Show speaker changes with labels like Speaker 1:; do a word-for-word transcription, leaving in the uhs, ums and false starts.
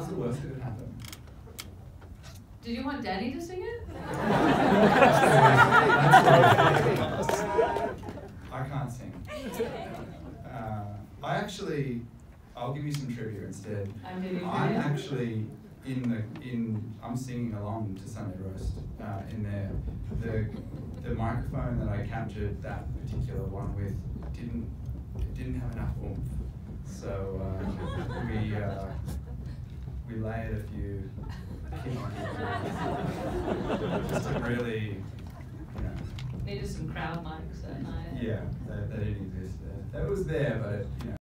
Speaker 1: the worst that could happen?
Speaker 2: Did you want Danny to sing it?
Speaker 1: I can't sing. Uh, I actually, I'll give you some trivia instead.
Speaker 2: I'm giving
Speaker 1: I'm
Speaker 2: trivia.
Speaker 1: actually in the in. I'm singing along to Sunday Roast uh, in there. The the microphone that I captured that particular one with didn't it didn't have enough oomph. So uh, we uh, we layered a few just to really, you know.
Speaker 2: Needed some crowd mics that night.
Speaker 1: Yeah, that, that didn't exist there. That was there, but it, you know.